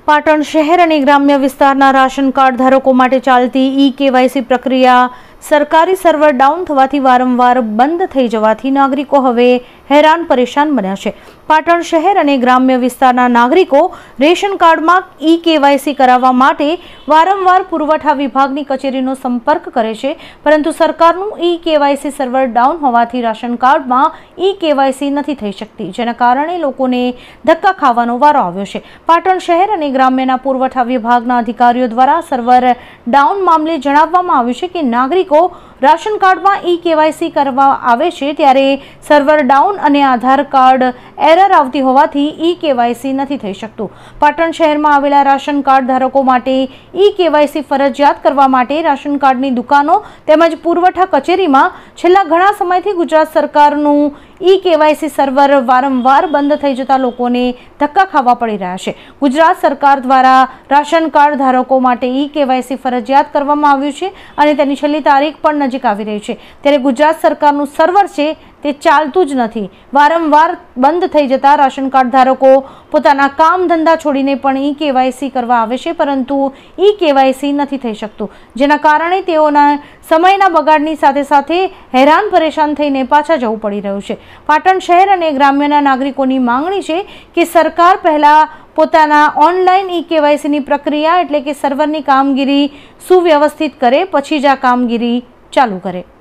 પાટણ શહેર અને ગ્રામ્ય વિસ્તારના રાશન કાર્ડ ધારકો માટે ચાલતી ઈ-કેવાયસી પ્રક્રિયા સરકારી સર્વર ડાઉન થવાથી વારંવાર બંધ થઈ જવાથી નાગરિકો હવે હેરાન પરેશાન બન્યા છે। પાટણ શહેર અને ગ્રામ્ય વિસ્તારના નાગરિકો રેશન કાર્ડમાં ઈ-કેવાયસી કરાવવા માટે વારંવાર પુરવઠા વિભાગની કચેરીનો સંપર્ક કરે છે, પરંતુ સરકારનું ઈ-કેવાયસી સર્વર ડાઉન હોવાથી રાશન કાર્ડમાં ઈ-કેવાયસી નથી થઈ શકતી, જેના કારણે લોકોને ધક્કા ખાવાનો વારો આવ્યો છે। પાટણ શહેર અને ગ્રામ્યના પુરવઠા વિભાગના અધિકારીઓ દ્વારા સર્વર ડાઉન મામલે જણાવવામાં આવ્યું છે કે નાગરિકો રાશન કાર્ડમાં ઈ-કેવાયસી કરવા આવે છે ત્યારે સર્વર ડાઉન અને આધાર કાર્ડ એરર આવતી હોવાથી ઈ-કેવાયસી નથી થઈ શકતું। પાટણ શહેરમાં આવેલા રાશન કાર્ડ ધારકો માટે ઈ-કેવાયસી ફરજિયાત કરવા માટે રાશન કાર્ડની દુકાનો તેમજ પુરવઠા કચેરીમાં છેલ્લા ઘણા સમયથી ગુજરાત સરકારનું ઈ-કેવાયસી સર્વર વારંવાર બંધ થઈ જતા લોકોને ધક્કા ખાવા પડી રહ્યા છે। ગુજરાત સરકાર દ્વારા રાશન કાર્ડ ધારકો માટે ઈ-કેવાયસી ફરજિયાત કરવામાં આવ્યું છે અને તેની છેલ્લી તારીખ પણ નજીક આવી રહી છે, ત્યારે ગુજરાત સરકારનું સર્વર છે તે ચાલતું જ નથી। વારંવાર બંધ થઈ જતા રાશન કાર્ડ ધારકો પોતાના કામ ધંધા છોડીને પણ ઈ-કેવાયસી કરવા આવે છે, પરંતુ ઈ-કેવાયસી નથી થઈ શકતું, જેના કારણે તેઓના સમયના બગાડની સાથે સાથે હેરાન પરેશાન થઈને પાછા જવું પડી રહ્યું છે। પાટણ શહેર અને ગ્રામ્યના નાગરિકોની માંગણી છે કે સરકાર પહેલા પોતાના ઓનલાઈન ઈ-કેવાયસીની પ્રક્રિયા એટલે કે સર્વરની કામગીરી સુવ્યવસ્થિત કરે, પછી જ આ કામગીરી ચાલુ કરે।